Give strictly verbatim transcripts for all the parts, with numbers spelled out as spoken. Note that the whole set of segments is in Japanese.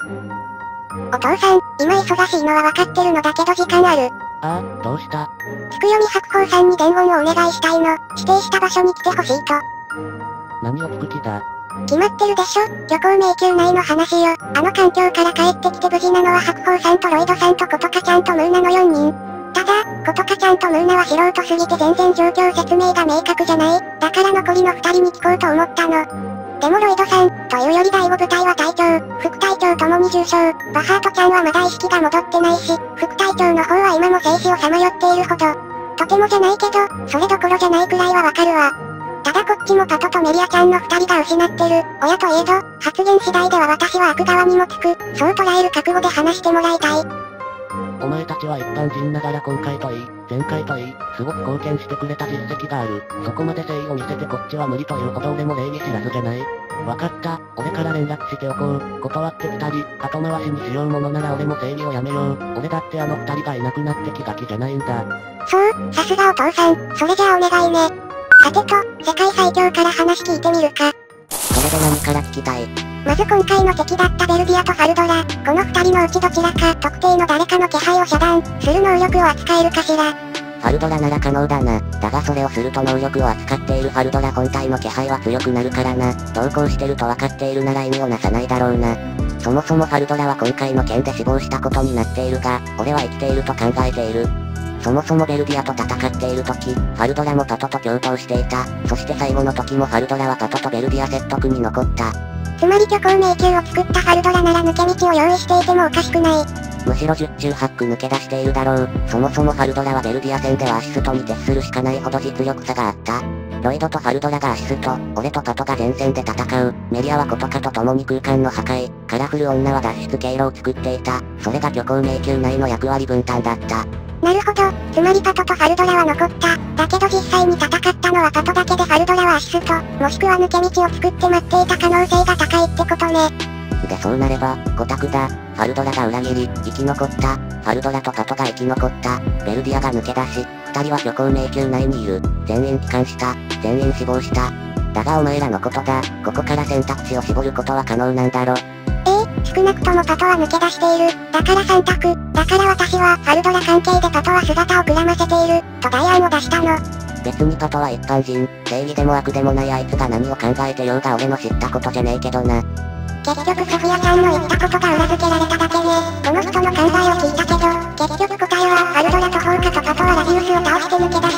お父さん、今忙しいのはわかってるのだけど時間ある？ ああ、どうした？ つくよみ白鵬さんに伝言をお願いしたいの。指定した場所に来てほしいと。 何を聞く気だ？ 決まってるでしょ。漁港迷宮内の話よ。あの環境から帰ってきて無事なのは白鵬さんとロイドさんとことかちゃんとムーナのよんにん。ただ、ことかちゃんとムーナは素人すぎて全然状況説明が明確じゃない。だから残りのふたりに聞こうと思ったの。でもロイドさん、というより第ご部隊は隊長、副隊長ともに重傷。バハートちゃんはまだ意識が戻ってないし、副隊長の方は今も生死をさまよっているほど。とてもじゃないけど、それどころじゃないくらいはわかるわ。ただこっちもパトとメリアちゃんの二人が失ってる。親といえど、発言次第では私は悪側にもつく。そう捉える覚悟で話してもらいたい。 お前たちは一般人ながら今回といい、前回といい、すごく貢献してくれた実績がある。そこまで誠意を見せてこっちは無理というほど俺も礼儀知らずじゃない。わかった、俺から連絡しておこう。断ってきたり、後回しにしようものなら俺も正義をやめよう。俺だってあの二人がいなくなって気が気じゃないんだ。 そう、さすがお父さん。それじゃあお願いね。さてと、世界最強から話聞いてみるか。 それで何から聞きたい？ まず今回の敵だったベルディアとファルドラ、この二人のうちどちらか特定の誰かの気配を遮断する能力を扱えるかしら。 ファルドラなら可能だな。だがそれをすると能力を扱っているファルドラ本体の気配は強くなるからな。同行してると分かっているなら意味をなさないだろうな。そもそもファルドラは今回の件で死亡したことになっているが、俺は生きていると考えている。そもそもベルディアと戦っている時、ファルドラもパトと共闘していた。そして最後の時もファルドラはパトとベルディア説得に残った。 つまり虚構迷宮を作ったファルドラなら抜け道を用意していてもおかしくない。 むしろ十中八九抜け出しているだろう。そもそもファルドラはベルディア戦ではアシストに徹するしかないほど実力差があった。ロイドとファルドラがアシスト、俺とパトが前線で戦う。メリアはコトカと共に空間の破壊、カラフル女は脱出経路を作っていた。それが虚構迷宮内の役割分担だった。 なるほど、つまりパトとファルドラは残った。だけど実際に戦ったのはパトだけでファルドラはアシスト、もしくは抜け道を作って待っていた可能性が高いってことね。 でそうなれば、ご択だ。ファルドラが裏切り、生き残った。ファルドラとパトが生き残った。ベルディアが抜け出し、二人は虚構迷宮内にいる。全員帰還した。全員死亡した。だがお前らのことだ。ここから選択肢を絞ることは可能なんだろ。 ええ、少なくともパトは抜け出している。だからさん択。だから私は、ファルドラ関係でパトは姿をくらませている、と代案を出したの。 別にパトは一般人、正義でも悪でもないあいつが何を考えてようが俺の知ったことじゃねえけどな。 結局ソフィアちゃんの言ったことが裏付けられただけね。この人の考えを聞いたけど、結局答えは、ファルドラとフォーカとパトはラディウスを倒して抜け出した。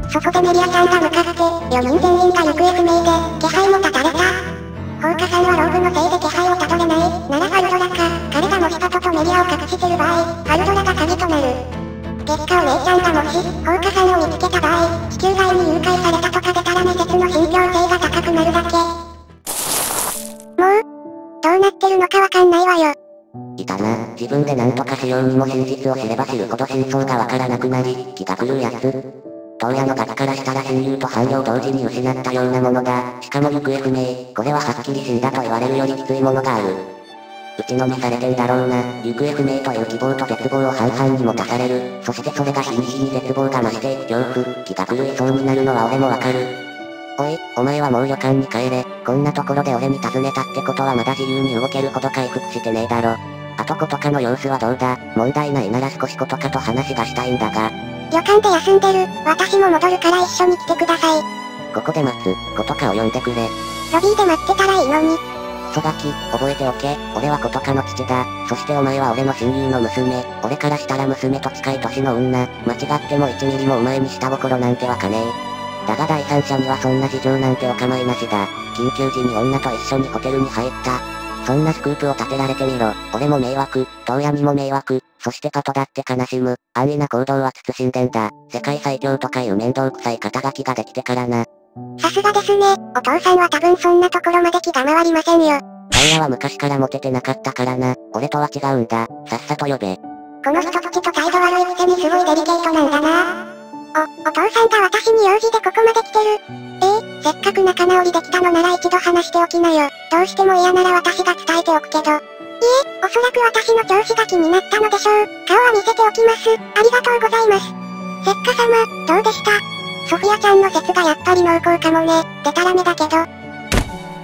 そこでメリアちゃんが向かって、よにん全員が行方不明で、気配も絶たれた。フォーカさんはローグのせいで気配をたどれない。ならファルドラか、彼がもしパトとメリアを隠してる場合、ファルドラが鍵となる。結果お姉ちゃんがもし、フォーカさんを見つけた場合、地球外に誘拐されたとか出たらね説の信憑性が高くなるだけ。もう、どうなってるのかわかんないわよ。 いたな。自分で何とかしようにも真実を知れば知るほど真相がわからなくなり、気が狂うやつ。当夜のガキからしたら親友と伴侶を同時に失ったようなものだ。しかも行方不明。これははっきり死んだと言われるよりきついものがある。打ちのめされてんだろうな。行方不明という希望と絶望を半々に持たされる。そしてそれが日に日に絶望が増していく恐怖。気が狂いそうになるのは俺もわかる。おい、お前はもう旅館に帰れ。こんなところで俺に尋ねたってことはまだ自由に動けるほど回復してねえだろ。あとことかの様子はどうだ？問題ないなら少しことかと話がしたいんだが。 旅館で休んでる。私も戻るから一緒に来てください。 ここで待つ。ことかを呼んでくれ。 ロビーで待ってたらいいのに。 クソガキ、覚えておけ。俺はことかの父だ。そしてお前は俺の親友の娘。俺からしたら娘と近い年の女。間違ってもいちミリもお前に下心なんてわかねえ。だが第三者にはそんな事情なんてお構いなしだ。緊急時に女と一緒にホテルに入った。そんなスクープを立てられてみろ。俺も迷惑、当夜にも迷惑、そしてパトだって悲しむ。安易な行動は慎んでんだ。世界最強とかいう面倒くさい肩書きができてからな。 さすがですね。お父さんは多分そんなところまで気が回りませんよ。 彼らは昔からモテてなかったからな。俺とは違うんだ。さっさと呼べ。 この人たちと態度悪いくせにすごいデリケートなんだな。お、お父さんが私に用事でここまで来てる。ええ、せっかく仲直りできたのなら一度話しておきなよ。どうしても嫌なら私が伝えておくけど。いえ、おそらく私の調子が気になったのでしょう。顔は見せておきます。ありがとうございます。せっか様、どうでした？ソフィアちゃんの説がやっぱり濃厚かもね。でたらめだけど。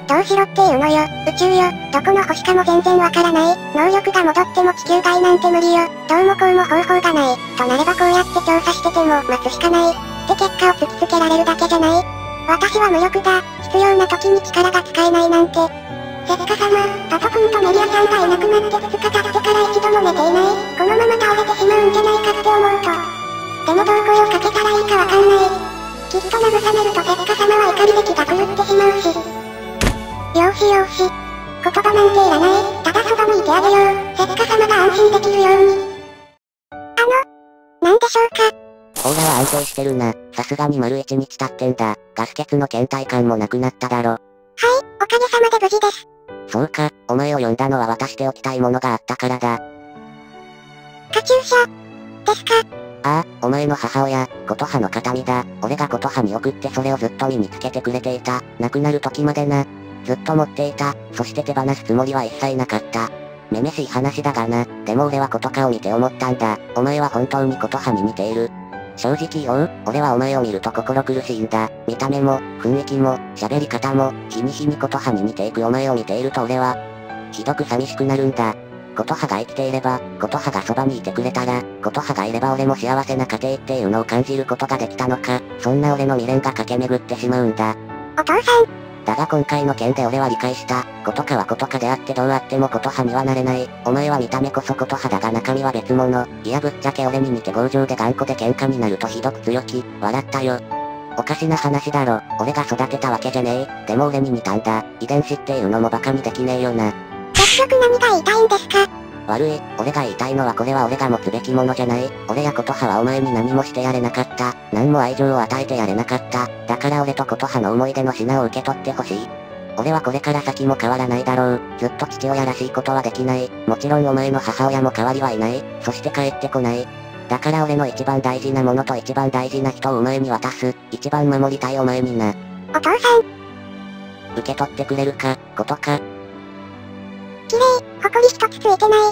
どうしろっていうのよ。宇宙よ。どこの星かも全然わからない。能力が戻っても地球外なんて無理よ。どうもこうも方法がない。となればこうやって調査してても待つしかない。って結果を突きつけられるだけじゃない。私は無力だ。必要な時に力が使えないなんて。せっか様、パト君とメリアさんがいなくなってふつか経ってから一度も寝ていない。このまま倒れてしまうんじゃないかって思うと。でもどう声をかけたらいいかわかんない。きっと慰めるとせっか様は怒りで気が狂ってしまうし。よーしよーし。言葉なんていらない。ただそばにいてあげよう。せっか様が安心できるように。あの、なんでしょうか。 オーラは安定してるな。さすがに丸一日経ってんだ。ガス欠の倦怠感もなくなっただろ。 はい、おかげさまで無事です。 そうか、お前を呼んだのは渡しておきたいものがあったからだ。 カチューシャ、ですか。 ああ、お前の母親、琴葉の形見だ。俺が琴葉に送ってそれをずっと身につけてくれていた。亡くなる時までな。ずっと持っていた。そして手放すつもりは一切なかった。めめしい話だがな。でも俺は琴葉を見て思ったんだ。お前は本当に琴葉に似ている。正直言おう、俺はお前を見ると心苦しいんだ。見た目も、雰囲気も、喋り方も、日に日に琴葉に似ていくお前を見ていると俺は、ひどく寂しくなるんだ。琴葉が生きていれば、琴葉がそばにいてくれたら、琴葉がいれば俺も幸せな家庭っていうのを感じることができたのか、そんな俺の未練が駆け巡ってしまうんだ。 お父さん。 だが今回の件で俺は理解した。琴葉は琴葉であってどうあっても琴葉にはなれない。お前は見た目こそ琴葉だが中身は別物。いやぶっちゃけ俺に似て強情で頑固で喧嘩になるとひどく強気。笑ったよ。おかしな話だろ。俺が育てたわけじゃねえ。でも俺に似たんだ。遺伝子っていうのもバカにできねえよな。 結局何が言いたいんですか。 悪い。俺が言いたいのはこれは俺が持つべきものじゃない。俺や琴葉はお前に何もしてやれなかった。何も愛情を与えてやれなかった。だから俺と琴葉の思い出の品を受け取ってほしい。俺はこれから先も変わらないだろう。ずっと父親らしいことはできない。もちろんお前の母親も変わりはいない。そして帰ってこない。だから俺の一番大事なものと一番大事な人をお前に渡す。一番守りたいお前にな。 お父さん。 受け取ってくれるか、ことか。 綺麗、埃一つついてない。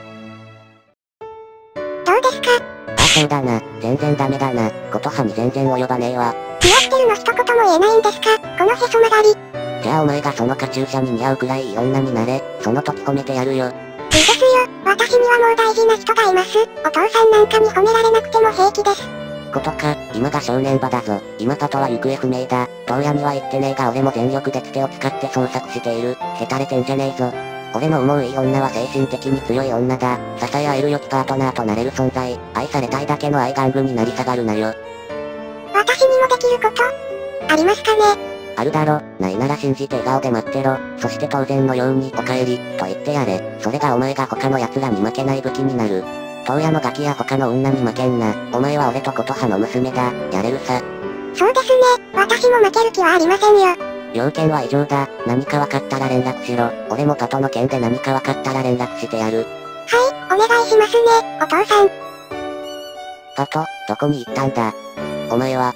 どうですか。 あ、そうだな。全然ダメだな。琴葉に全然及ばねえわ。 似合ってるの一言も言えないんですか。このへそ曲がり。 じゃあお前がそのカチューシャに似合うくらいいい女になれ。その時褒めてやるよ。 いいですよ。私にはもう大事な人がいます。お父さんなんかに褒められなくても平気です。 ことか、今が正念場だぞ。今パトは行方不明だ。当夜には行ってねえが俺も全力でつてを使って捜索している。へたれてんじゃねえぞ。俺の思ういい女は精神的に強い女だ。支え合える良きパートナーとなれる存在。愛されたいだけの愛玩具になり下がるなよ。 私にもできること、ありますかね。 あるだろ。ないなら信じて笑顔で待ってろ。そして当然のようにお帰り、と言ってやれ。それがお前が他の奴らに負けない武器になる。当夜のガキや他の女に負けんな。お前は俺と琴葉の娘だ。やれるさ。 そうですね。私も負ける気はありませんよ。 要件は以上だ。何か分かったら連絡しろ。俺もパトの件で何か分かったら連絡してやる。 はい、お願いしますね、お父さん。 パト、どこに行ったんだ。お前は。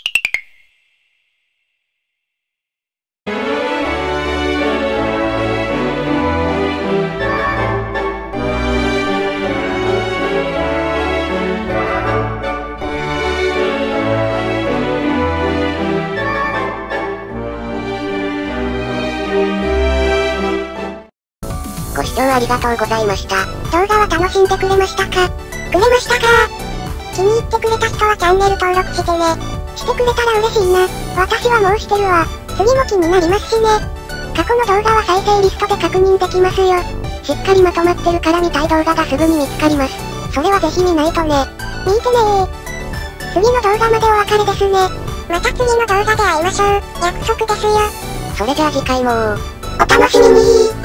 ご視聴ありがとうございました。動画は楽しんでくれましたか？くれましたか？気に入ってくれた人はチャンネル登録してね。してくれたら嬉しいな。私はもうしてるわ。次も気になりますしね。過去の動画は再生リストで確認できますよ。しっかりまとまってるから見たい動画がすぐに見つかります。それはぜひ見ないとね。見てねー。次の動画までお別れですね。また次の動画で会いましょう。約束ですよ。 それじゃあ次回もお楽しみにー。